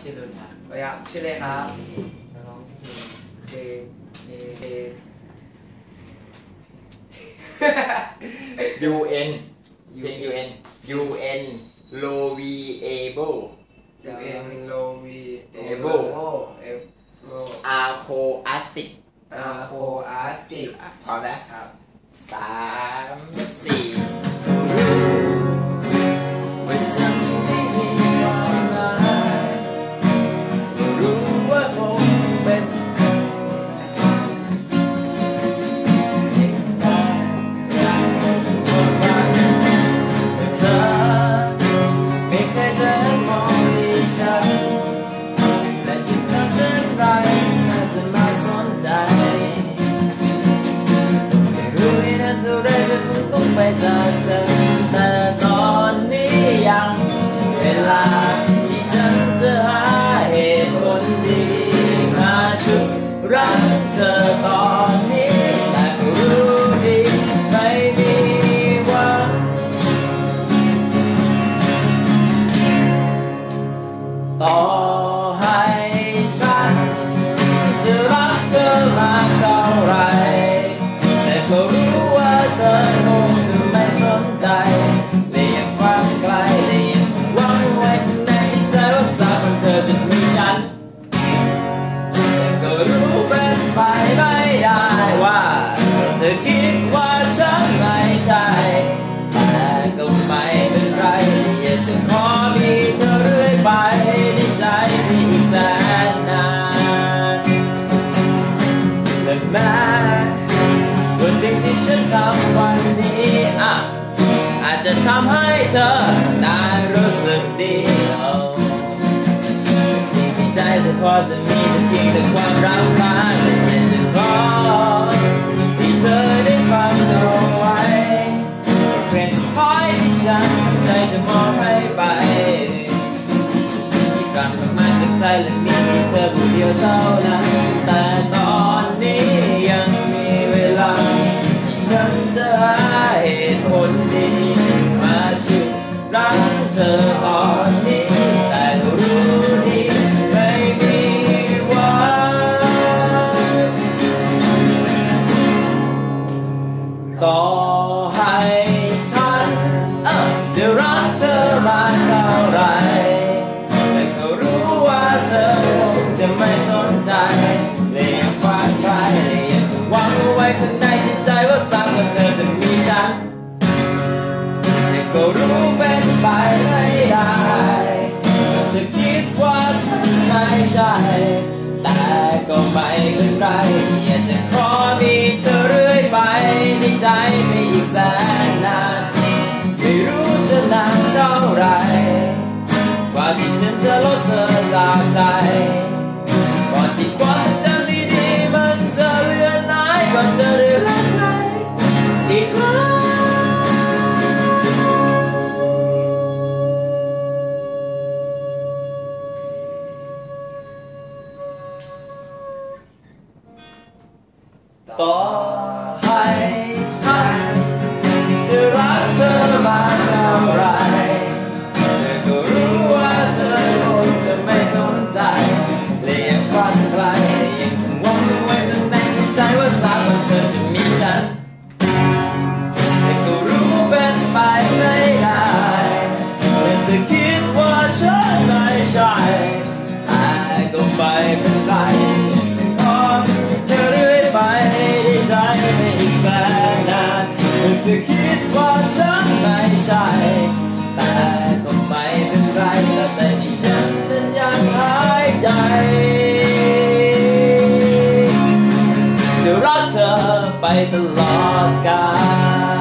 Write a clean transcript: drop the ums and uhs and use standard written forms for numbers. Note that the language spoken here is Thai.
ชื่อรุ่นครับสวัสดีครับชื่ออะไรครับจะร้องเพลงเอ UN เพลง UN Loviable ยูเอ็นโลวีเอโบเอฟโล Acoustic อาโคอาร์ติกพร้อมนะครับ3 4ว่าฉันไม่มีความหมายรู้ว่าคงเป็นเพียงแต่รักคนรักแต่เธอไม่เคยเดินมองที่ฉันและจะทำเช่นไรน่าจะมาสนใจไม่รู้อีกนานเท่าไรจะคงต้องไปจากเธอแต่ตอนนี้ยังเวลาที่ฉันจะหาเหตุผลดีมาชุดรักเธอตอนนี้แต่ก็รู้ดีไม่มีหวังต่อให้ฉันจะรักเธอมากเท่าไรแต่ก็รู้ว่าเธอคงจะไม่สนใจและยังฟังไกลและยังหวังไว้ข้างในใจว่าสักวันเธอจะมีฉันแต่ก็รู้เป็นไปไม่ได้ว่าเธอคิดว่าฉันไม่ใช่แต่ก็ไม่เป็นไรอยากจะขอมีเธอเรื่อยไปในใจมีอีกแสนนานและแม้ว่าสิ่งที่ฉันทำวันนี้อาจจะทำให้เธอได้รู้สึกดีสิ่งที่ใจเธอพอจะมีแต่เพียงแต่ความรำคาญและอยากจะขอที่เธอได้ฟังเอาไว้เป็นสุดท้ายที่ฉันใจจะมองให้ไปที่กลับมาจากใจและมีเธอผู้เดียวเท่านั้นแต่ตอนนี้ยังมีเวลาที่ฉันจะหาเหตุผลดีมาชุดรักเธอตอนนี้แต่รู้ดีไม่มีหวังต่อให้ฉันจะรักเธอมากเท่าไรแต่ก็รู้ว่าเธอคงจะไม่สนใจและยังฝันไกลและยังหวังไว้ข้างในจิตใจว่าสักวันเธอจะมีฉันแต่ก็รู้เป็นไปไม่ได้ว่าเธอคิดว่าฉันไม่ใช่แต่ก็ไม่เป็นไรอยากจะขอมีเธอเรื่อยไปในใจไม่อีกแสนนานไม่รู้จะนานเท่าไรกว่าที่ฉันจะลดเธอจากใจก่อนที่ความจำดีๆมันจะเลือนหายก่อนจะได้รักใครอีกครั้งต่อให้ฉันจะรักเธอมากเท่าไรแต่ก็รู้ว่าเธอคงจะไม่สนใจและยังฝันไกลและยังคงหวังไว้ข้างในใจว่าสักวันเธอจะมีฉันแต่ก็รู้เป็นไปไม่ได้แต่เธอคิดว่าฉันไม่ใช่แต่ก็ไม่เป็นไรขอมีเธอเรื่อยไปในใจไม่อีกแสนนานเธอคิดว่าฉันไม่ใช่แต่ก็ไม่เป็นไรแต่ที่ฉันนั้นยังหายใจจะรักเธอไปตลอดกาล